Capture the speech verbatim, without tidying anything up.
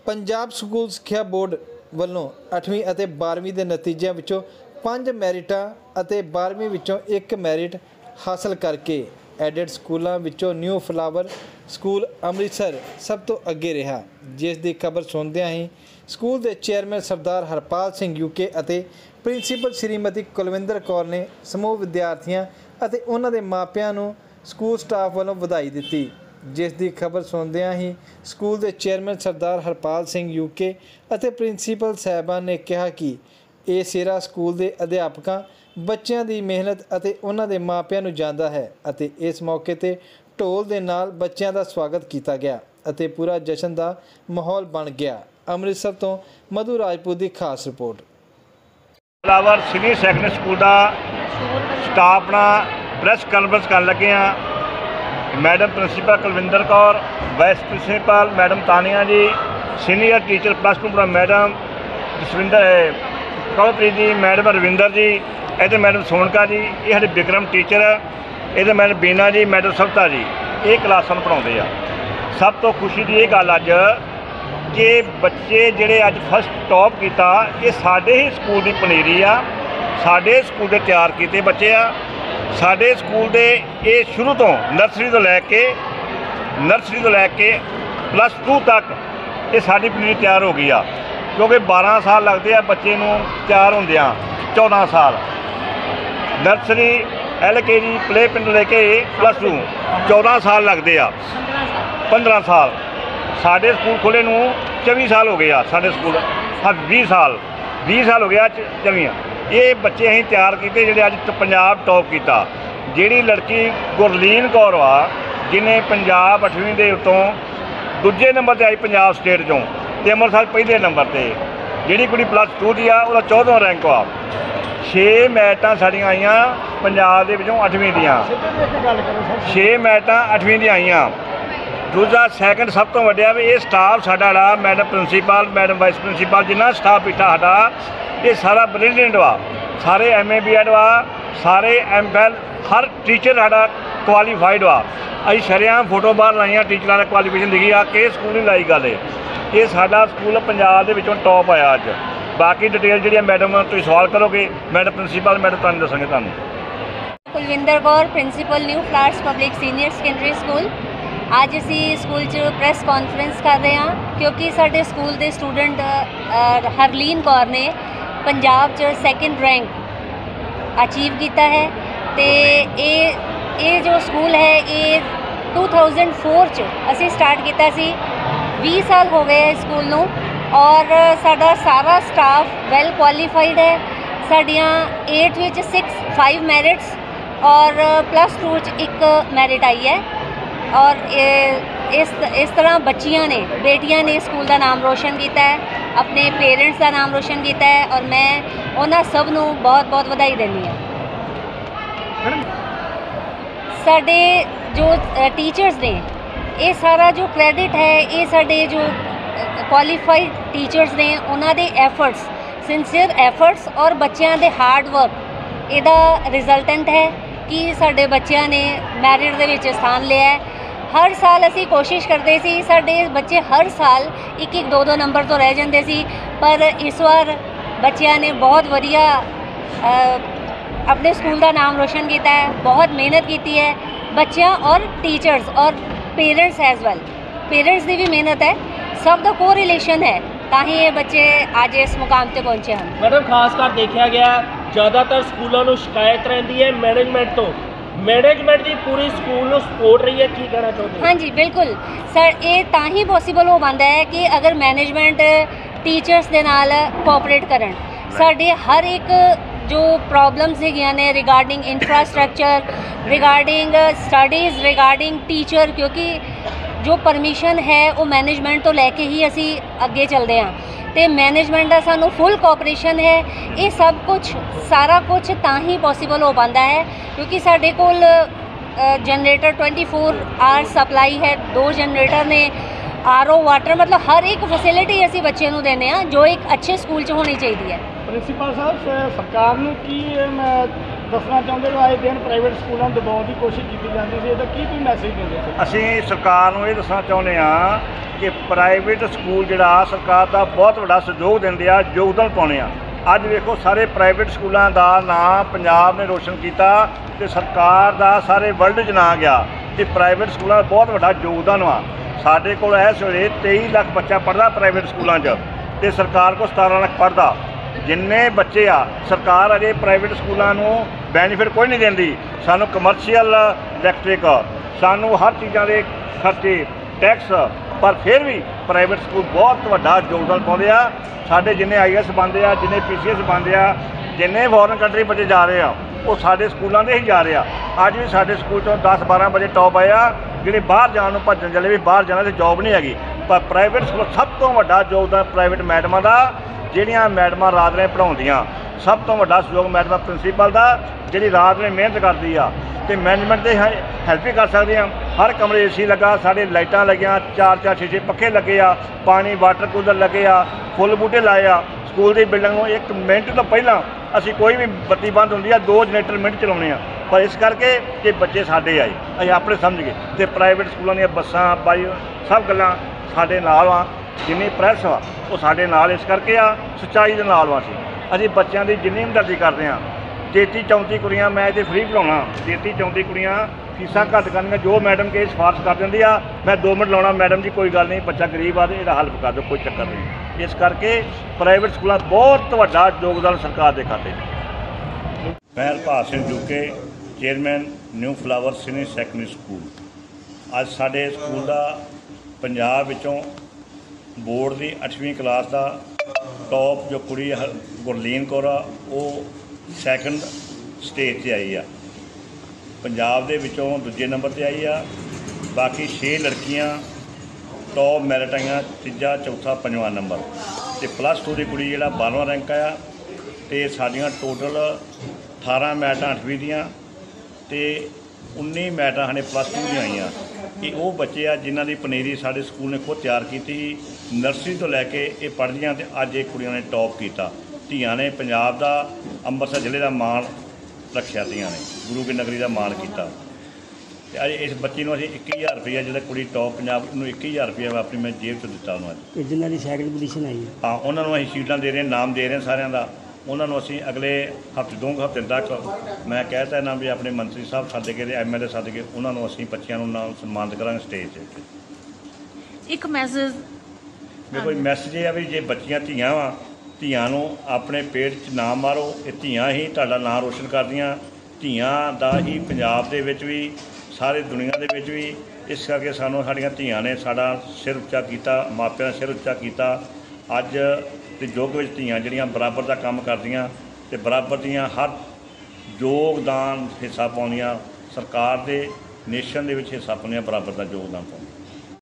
Punjab school सिक्ख्या board ਵੱਲੋਂ अठवीं ਅਤੇ बारहवीं ਦੇ ਨਤੀਜਿਆਂ ਵਿੱਚੋਂ ਪੰਜ ਮੈਰਿਟਾਂ ਅਤੇ ਬਾਰ੍ਹਵੀਂ ਵਿੱਚੋਂ ਇੱਕ ਮੈਰਿਟ ਹਾਸਲ ਕਰਕੇ ਐਡਡ ਸਕੂਲਾਂ ਵਿੱਚੋਂ ਨਿਊ ਫਲਾਵਰ ਸਕੂਲ ਅੰਮ੍ਰਿਤਸਰ ਸਭ ਤੋਂ ਅੱਗੇ ਰਿਹਾ, ਜਿਸ ਦੀ ਖਬਰ ਸੁਣਦਿਆਂ ਹੀ ਸਕੂਲ ਦੇ ਚੇਅਰਮੈਨ ਸਰਦਾਰ ਹਰਪਾਲ ਸਿੰਘ ਯੂਕੇ ਅਤੇ ਪ੍ਰਿੰਸੀਪਲ ਸ਼੍ਰੀਮਤੀ ਕੁਲਵਿੰਦਰ ਕੌਰ ਨੇ ਸਮੂਹ ਵਿਦਿਆਰਥੀਆਂ ਅਤੇ ਉਹਨਾਂ ਦੇ ਮਾਪਿਆਂ ਨੂੰ ਸਕੂਲ ਸਟਾਫ ਵੱਲੋਂ ਵਧਾਈ ਦਿੱਤੀ, जिस की खबर सुनदियां ही स्कूल के चेयरमैन सरदार हरपाल सिंह यूके और प्रिंसीपल साहबान ने कहा कि ये सिरा स्कूल के अध्यापकों बच्चों की मेहनत और उन्होंने मापिया नूं जांदा है। और इस मौके पर ढोल के नाल बच्चों का स्वागत किया गया और पूरा जश्न का माहौल बन गया। अमृतसर तो मधु राजपूत की खास report. Flower senior secondary school का स्टाफ अपना प्रैस कॉन्फ्रेंस कर लगे हैं। Madam principal Kulwinder Kaur, vice principal madam Tania ji, senior teacher plus two madam Jasvinder Kaurpreet ji, madam Ravinder ji, इधर मैडम सोनका जी, ये साढ़े विक्रम टीचर, इधर मैडम बीना जी, मैडम सविता जी, ये क्लासां पढ़ाते हैं। सब तो खुशी की ये गल अज कि बच्चे जिहड़े अज फस्ट टॉप किया, ये साडे ही स्कूल की पनीरी आ, साडे स्कूल के तैयार किए बच्चे आ। साडे स्कूल दे ये शुरू तो नर्सरी तो लैके नर्सरी तो लैके प्लस टू तक ये साडी पनीरी तैयार हो गई आ, क्योंकि बारह साल लगते हैं बच्चे नूं तैयार होंदियां, चौदह साल नर्सरी एल के जी प्ले पिंड लेके प्लस टू चौदह साल लगते आ, पंद्रह साल साडे स्कूल खुले नूं चौबीस साल हो गए आ। साडे स्कूल हाँ बीस साल बीस साल हो गया चौबीस ये बच्चे अं तैयार किए जिहड़े अज पंजाब टॉप किया। जिहड़ी लड़की गुरलीन कौर आ जिन्हें पंजाब अठवीं के उत्तों दूजे नंबर पर आई पंजाब स्टेट चों, तो अमृतसर पहले नंबर पर। जिहड़ी कुड़ी प्लस टू की आ उसका चौदहवां रैंक आ। छे मैरिटां साड़ियां आईयां पंजाब दे विचों अठवीं दियां, छे मैरिटां अठवीं दियां आईयां। दूजा सैकेंड सब तो वड्डिया भी ये स्टाफ साडा madam principal madam vice principal जिन्ना स्टाफ पिछा साडा ये सारा ब्रिलियंट वा, सारे एम ए बी एड वा, सारे एम एल, हर टीचर साडा क्वालीफाइड वा। असीं शरेआम फोटो बाहर लाइया टीचर का क्वालीफिकेशन लिखी आ कि स्कूल नहीं लाई गल ये साडा स्कूल पंजाब दे विचों टॉप आया अज। बाकी डिटेल जी मैडम तुसीं सवाल करोगे मैडम प्रिंसीपल मैडम तुहानूं दस्सांगे। तुहानूं Kulwinder Kaur principal new flowers public senior secondary school. अज असी स्कूल च प्रैस कॉन्फ्रेंस कर रहे हैं क्योंकि साडे स्कूल के स्टूडेंट हरलीन कौर ने पंजाब च सैकेंड रैंक अचीव किया है। तो ये ये जो स्कूल है ये टू थाउजेंड फोर च असी स्टार्ट किया सी, बीस साल हो गए हैं स्कूल नूं और साडा सारा स्टाफ वैल क्वालीफाइड है। साडियां eight which six five merits और प्लस टू च एक मैरिट आई है और इस इस तरह बच्चियां ने बेटियां ने स्कूल का नाम रोशन किया है, अपने पेरेंट्स का नाम रोशन किया है और मैं उन्होंने सब नूं बहुत बहुत बधाई देनी है। साडे जो टीचर्स ने ये सारा जो क्रेडिट है ये साडे जो क्वालीफाइड टीचर्स ने उन्हों दे एफर्ट्स सिंसीयर एफर्ट्स और बच्चों के हार्ड वर्क इहदा रिजल्टेंट है कि साडे बच्चों ने मैरिट दे विच स्थान लिया है। हर साल असी कोशिश करते सी साडे बच्चे हर साल एक एक दो दो नंबर तो रह जाते सी, पर इस बार बच्चों ने बहुत वधिया अपने स्कूल का नाम रोशन किया है, बहुत मेहनत की है बच्चों और टीचर्स और पेरेंट्स एज वैल। पेरेंट्स की भी मेहनत है, सब का को रिलेशन है ताही ये बच्चे आज इस मुकाम पर पहुँचे हैं। मैडम खासकर देखा गया ज़्यादातर स्कूलों को शिकायत रही है मैनेजमेंट तो, मैनेजमेंट की पूरी स्कूल सपोर्ट रही है, की कहना चाहते? हाँ जी बिल्कुल सर, ये ताही पॉसीबल हो पाता है कि अगर मैनेजमेंट टीचर्स के नाल कोऑपरेट करन। साडे हर एक जो प्रॉब्लम्स हैगियां ने regarding infrastructure, regarding studies, regarding teacher, क्योंकि जो परमिशन है वो मैनेजमेंट तो लैके ही असी अगे चलते हैं तो मैनेजमेंट का सानू फुल कोऑपरेशन है। ये सब कुछ सारा कुछ ताही पॉसीबल हो पाता है क्योंकि साडे कोल generator twenty four hours supply है, दो जनरेटर ने, आर ओ वाटर, मतलब हर एक फैसिलिटी असी बच्चे नूं देने जो एक अच्छे स्कूल च होनी चाहिए है। प्रिंसीपल साहब सरकार नूं की ਦੱਸਣਾ ਚਾਹੁੰਦੇ ਹੋ ਆਏ ਦਿਨ ਪ੍ਰਾਈਵੇਟ ਸਕੂਲਾਂ ਨੂੰ ਦਬਾਉਣ ਦੀ ਕੋਸ਼ਿਸ਼ ਕੀਤੀ ਜਾਂਦੀ ਸੀ, ਇਹਦਾ ਕੀ ਕੋਈ ਮੈਸੇਜ ਦਿੰਦੇ ਸੀ? ਅਸੀਂ ਸਰਕਾਰ ਨੂੰ ਇਹ ਦੱਸਣਾ ਚਾਹੁੰਦੇ ਹਾਂ ਕਿ ਪ੍ਰਾਈਵੇਟ ਸਕੂਲ ਜਿਹੜਾ ਸਰਕਾਰ ਦਾ ਬਹੁਤ ਵੱਡਾ ਸਹਿਯੋਗ ਦਿੰਦੇ ਆ, ਯੋਗਦਾਨ ਪਾਉਂਦੇ ਆ। ਅੱਜ ਵੇਖੋ ਸਾਰੇ ਪ੍ਰਾਈਵੇਟ ਸਕੂਲਾਂ ਦਾ ਨਾਂ ਪੰਜਾਬ ਨੇ ਰੋਸ਼ਨ ਕੀਤਾ ਤੇ ਸਰਕਾਰ ਦਾ ਸਾਰੇ ਵਰਲਡ 'ਚ ਨਾਂ ਗਿਆ ਕਿ ਪ੍ਰਾਈਵੇਟ ਸਕੂਲਾਂ ਦਾ ਬਹੁਤ ਵੱਡਾ ਯੋਗਦਾਨ ਵਾ। ਸਾਡੇ ਕੋਲ ਇਸ ਵੇਲੇ ਤੇਈ ਲੱਖ ਬੱਚਾ ਪੜ੍ਹਦਾ ਪ੍ਰਾਈਵੇਟ ਸਕੂਲਾਂ 'ਚ ਤੇ ਸਰਕਾਰ ਕੋਲ ਸਤਾਰਾਂ ਲੱਖ ਪੜ੍ਹਦਾ। ਜਿੰਨੇ ਬੱਚੇ ਆ ਸਰਕਾਰ ਅਜੇ ਪ੍ਰਾਈਵੇਟ ਸਕੂਲਾਂ ਨੂੰ ਬੈਨੀਫਿਟ ਕੋਈ ਨਹੀਂ ਦਿੰਦੀ। ਸਾਨੂੰ ਕਮਰਸ਼ੀਅਲ ਇਲੈਕਟ੍ਰਿਕ, ਸਾਨੂੰ ਹਰ ਚੀਜ਼ਾਂ ਦੇ ਖਰਚੇ, ਟੈਕਸ, ਪਰ ਫਿਰ ਵੀ ਪ੍ਰਾਈਵੇਟ ਸਕੂਲ ਬਹੁਤ ਵੱਡਾ ਯੋਗਦਾਨ ਪਾਉਂਦੇ ਆ। ਸਾਡੇ ਜਿੰਨੇ ਆਈ ਐਸ ਬਣਦੇ ਆ, ਜਿੰਨੇ ਪੀ ਸੀ ਐਸ ਬਣਦੇ ਆ, ਜਿੰਨੇ ਫੋਰਨ ਕੰਟਰੀ ਬੱਚੇ ਜਾ ਰਹੇ ਆ ਉਹ ਸਾਡੇ ਸਕੂਲਾਂ ਦੇ ਹੀ ਜਾ ਰਹੇ ਆ। ਅੱਜ ਵੀ ਸਾਡੇ ਸਕੂਲ 'ਚੋਂ ਦਸ ਬਾਰਾਂ ਬੱਚੇ ਟੌਪ ਆਏ ਆ ਜਿਹੜੇ ਬਾਹਰ ਜਾਣ ਨੂੰ ਭੱਜਣ ਚੱਲੇ ਵੀ ਬਾਹਰ ਜਾਣਾ ਤੇ ਜੋਬ ਨਹੀਂ ਹੈਗੀ। ਪਰ ਪ੍ਰਾਈਵੇਟ ਸਕੂਲ ਸਭ ਤੋਂ ਵੱਡਾ ਯੋਗਦਾਨ ਪ੍ਰਾਈਵੇਟ ਮੈਡਮਾਂ ਦਾ, ਜਿਹੜੀਆਂ ਮੈਡਮਾਂ ਰਾਤ ਨੇ ਪੜ੍ਹਾਉਂਦੀਆਂ। ਸਭ ਤੋਂ ਵੱਡਾ ਸਹਿਯੋਗ ਮੈਡਮਾਂ ਪ੍ਰਿੰਸੀਪਲ ਦਾ, ਜਿਹੜੀ ਰਾਤ ਨੇ ਮਿਹਨਤ ਕਰਦੀ ਆ ਤੇ ਮੈਨੇਜਮੈਂਟ ਦੇ ਹੈਲਪ ਵੀ ਕਰ ਸਕਦੇ ਆ। ਹਰ ਕਮਰੇ ਏ ਸੀ ਲੱਗਾ, ਸਾਡੇ ਲਾਈਟਾਂ ਲੱਗੀਆਂ, ਚਾਰ ਚਾਰ ਛੇ ਛੇ ਪੱਖੇ ਲੱਗੇ ਆ, ਪਾਣੀ ਵਾਟਰ ਕੂਲਰ ਲੱਗੇ ਆ, ਫੁੱਲ ਬੂਟੇ ਲਾਏ ਆ। ਸਕੂਲ ਦੀ ਬਿਲਡਿੰਗ ਨੂੰ ਇੱਕ ਮਿੰਟ ਤੋਂ ਪਹਿਲਾਂ ਅਸੀਂ ਕੋਈ ਵੀ ਬੱਤੀ ਬੰਦ ਹੁੰਦੀ ਆ ਦੋ ਜਨਰੇਟਰ ਮਿੰਟ ਚਲਾਉਣੇ ਆ, ਪਰ ਇਸ ਕਰਕੇ ਕਿ ਬੱਚੇ ਸਾਡੇ ਆਏ, ਅਸੀਂ ਆਪਣੇ ਸਮਝ ਗਏ। ਅਤੇ ਪ੍ਰਾਈਵੇਟ ਸਕੂਲਾਂ ਦੀਆਂ ਬੱਸਾਂ ਬਾਈ ਸਭ ਗੱਲਾਂ ਸਾਡੇ ਨਾਲ ਆ, ਜਿੰਨੀ ਪ੍ਰੈਸ ਆ ਉਹ ਸਾਡੇ ਨਾਲ ਇਸ ਕਰਕੇ ਆ, ਸੱਚਾਈ ਦੇ ਨਾਲ ਵਾ। ਅਸੀਂ ਅਸੀਂ ਬੱਚਿਆਂ ਦੀ ਜਿੰਨੀ ਹਮਦਰਦੀ ਕਰਦੇ ਹਾਂ। ਤੇਤੀ ਚੌਂਤੀ ਕੁੜੀਆਂ ਮੈਂ ਇੱਥੇ ਫ੍ਰੀ ਪੜ੍ਹਾਉਣਾ, ਤੇਤੀ ਚੌਂਤੀ ਕੁੜੀਆਂ ਫੀਸਾਂ ਘੱਟ ਕਰਨੀਆਂ, ਜੋ ਮੈਡਮ ਕੇ ਸਿਫਾਰਿਸ਼ ਕਰ ਦਿੰਦੀ ਆ ਮੈਂ ਦੋ ਮਿੰਟ ਲਾਉਣਾ, ਮੈਡਮ ਜੀ ਕੋਈ ਗੱਲ ਨਹੀਂ, ਬੱਚਾ ਗਰੀਬ ਆ ਤੇ ਇਹਦਾ ਹੱਲ ਕਰ ਦਿਓ, ਕੋਈ ਚੱਕਰ ਨਹੀਂ। ਇਸ ਕਰਕੇ ਪ੍ਰਾਈਵੇਟ ਸਕੂਲਾਂ ਬਹੁਤ ਵੱਡਾ ਯੋਗਦਾਨ ਸਰਕਾਰ ਦੇ ਖਾਤੇ 'ਚ। ਮੈਂ Harpal Singh UK, chairman new flower senior secondary school. ਅੱਜ ਸਾਡੇ ਸਕੂਲ ਦਾ ਪੰਜਾਬ ਵਿੱਚੋਂ ਬੋਰਡ ਦੀ ਅੱਠਵੀਂ ਕਲਾਸ ਦਾ ਟੌਪ ਜੋ ਕੁੜੀ ਗੁਰਲੀਨ ਕੌਰ ਆ ਉਹ ਸੈਕੰਡ ਸਟੇਜ 'ਤੇ ਆਈ ਆ, ਪੰਜਾਬ ਦੇ ਵਿੱਚੋਂ ਦੂਜੇ ਨੰਬਰ 'ਤੇ ਆਈ ਆ। ਬਾਕੀ ਛੇ ਲੜਕੀਆਂ ਟੌਪ ਮੈਰਿਟ ਆਈਆਂ, ਤੀਜਾ ਚੌਥਾ ਪੰਜਵਾਂ ਨੰਬਰ। ਅਤੇ ਪਲੱਸ ਟੂ ਦੀ ਕੁੜੀ ਜਿਹੜਾ ਬਾਰ੍ਹਵਾਂ ਰੈਂਕ ਆਇਆ। ਅਤੇ ਸਾਡੀਆਂ ਟੋਟਲ ਅਠਾਰਾਂ ਮੈਰਿਟਾਂ ਅੱਠਵੀਂ ਦੀਆਂ ਅਤੇ ਉੱਨੀ ਮੈਰਿਟਾਂ ਸਾਡੇ ਪਲੱਸ ਟੂ ਦੀਆਂ ਆਈਆਂ। ਇਹ ਉਹ ਬੱਚੇ ਆ ਜਿਨ੍ਹਾਂ ਦੀ ਪਨੀਰੀ ਸਾਡੇ ਸਕੂਲ ਨੇ ਖੁਦ ਤਿਆਰ ਕੀਤੀ, ਨਰਸਰੀ ਤੋਂ ਲੈ ਕੇ ਇਹ ਪੜ੍ਹਦੀਆਂ ਅਤੇ ਅੱਜ ਇਹ ਕੁੜੀਆਂ ਨੇ ਟੌਪ ਕੀਤਾ। ਧੀਆਂ ਨੇ ਪੰਜਾਬ ਦਾ, ਅੰਮ੍ਰਿਤਸਰ ਜ਼ਿਲ੍ਹੇ ਦਾ ਮਾਣ ਰੱਖਿਆ, ਧੀਆਂ ਨੇ ਗੁਰੂ ਕੀ ਨਗਰੀ ਦਾ ਮਾਣ ਕੀਤਾ। ਅਤੇ ਅੱਜ ਇਸ ਬੱਚੀ ਨੂੰ ਅਸੀਂ ਇੱਕੀ ਹਜ਼ਾਰ ਰੁਪਈਆ, ਜਿਹੜਾ ਕੁੜੀ ਟੌਪ ਪੰਜਾਬ ਨੂੰ ਇੱਕੀ ਹਜ਼ਾਰ ਰੁਪਈਆ ਮੈਂ ਆਪਣੀ ਮੈਂ ਜੇਬ 'ਚ ਦਿੱਤਾ ਉਹਨੂੰ। ਅੱਜ ਜਿਨ੍ਹਾਂ ਦੀ ਸੈਕਿੰਡ ਪੋਜੀਸ਼ਨ ਆਈ ਹੈ ਹਾਂ ਉਹਨਾਂ ਨੂੰ ਅਸੀਂ ਸ਼ੀਟਾਂ ਦੇ ਰਹੇ, ਨਾਮ ਦੇ ਰਹੇ ਹਾਂ ਸਾਰਿਆਂ ਦਾ। ਉਹਨਾਂ ਨੂੰ ਅਸੀਂ ਅਗਲੇ ਹਫ਼ਤੇ ਦੋ ਹਫ਼ਤੇ ਤੱਕ ਮੈਂ ਕਹਿ ਤਾ ਨਾ ਵੀ ਆਪਣੇ ਮੰਤਰੀ ਸਾਹਿਬ ਸੱਦ ਕੇ, ਐਮ ਐਲ ਏ ਸੱਦ ਕੇ ਉਹਨਾਂ ਨੂੰ ਅਸੀਂ ਬੱਚਿਆਂ ਨੂੰ ਨਾਲ ਸਨਮਾਨਿਤ ਕਰਾਂਗੇ ਸਟੇਜ 'ਤੇ। ਇੱਕ ਮੈਸੇਜ ਦੇਖੋ ਮੈਸੇਜ ਇਹ ਆ ਵੀ ਜੇ ਬੱਚੀਆਂ ਧੀਆਂ ਵਾ, ਧੀਆਂ ਨੂੰ ਆਪਣੇ ਪੇਟ 'ਚ ਨਾ ਮਾਰੋ। ਇਹ ਧੀਆਂ ਹੀ ਤੁਹਾਡਾ ਨਾਂ ਰੋਸ਼ਨ ਕਰਦੀਆਂ। ਧੀਆਂ ਦਾ ਹੀ ਪੰਜਾਬ ਦੇ ਵਿੱਚ ਵੀ, ਸਾਰੇ ਦੁਨੀਆ ਦੇ ਵਿੱਚ ਵੀ। ਇਸ ਕਰਕੇ ਸਾਨੂੰ ਸਾਡੀਆਂ ਧੀਆਂ ਨੇ ਸਾਡਾ ਸਿਰ ਉੱਚਾ ਕੀਤਾ, ਮਾਪਿਆਂ ਦਾ ਸਿਰ ਉੱਚਾ ਕੀਤਾ। ਅੱਜ ਦੇ ਯੁੱਗ ਵਿੱਚ ਧੀਆਂ ਜਿਹੜੀਆਂ ਬਰਾਬਰ ਦਾ ਕੰਮ ਕਰਦੀਆਂ ਅਤੇ ਬਰਾਬਰ ਦੀਆਂ ਹਰ ਯੋਗਦਾਨ ਹਿੱਸਾ ਪਾਉਂਦੀਆਂ, ਸਰਕਾਰ ਦੇ ਨੇਸ਼ਨ ਦੇ ਵਿੱਚ ਹਿੱਸਾ ਪਾਉਂਦੀਆਂ, ਬਰਾਬਰ ਦਾ ਯੋਗਦਾਨ ਪਾਉਂਦੀਆਂ।